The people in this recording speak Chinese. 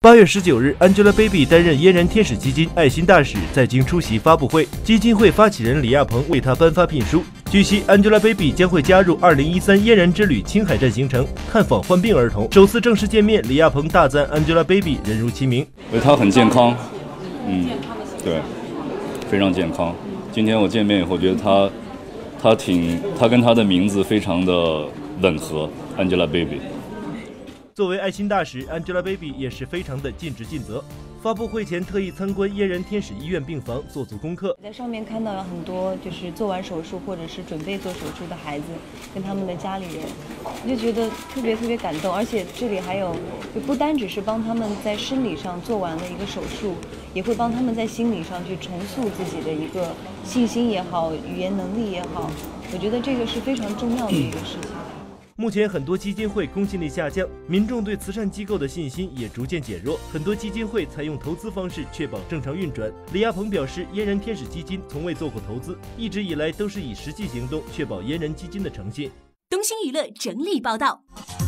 8月19日 ，Angelababy 担任嫣然天使基金爱心大使，在京出席发布会，基金会发起人李亚鹏为她颁发聘书。据悉 ，Angelababy 将会加入2013嫣然之旅青海站行程，看访患病儿童。首次正式见面，李亚鹏大赞 Angelababy 人如其名， 她很健康，对，非常健康。今天我见面以后，觉得她跟她的名字非常的吻合 ，Angelababy。 作为爱心大使 ，Angelababy 也是非常的尽职尽责。发布会前特意参观嫣然天使医院病房，做足功课。 在上面看到了很多就是做完手术或者是准备做手术的孩子跟他们的家里人，我就觉得特别感动。而且这里还有，就不单只是帮他们在生理上做完了一个手术，也会帮他们在心理上去重塑自己的一个信心也好，语言能力也好。我觉得这个是非常重要的一个事情。 目前很多基金会公信力下降，民众对慈善机构的信心也逐渐减弱。很多基金会采用投资方式确保正常运转。李亚鹏表示，嫣然天使基金从未做过投资，一直以来都是以实际行动确保嫣然基金的诚信。 东星娱乐整理报道。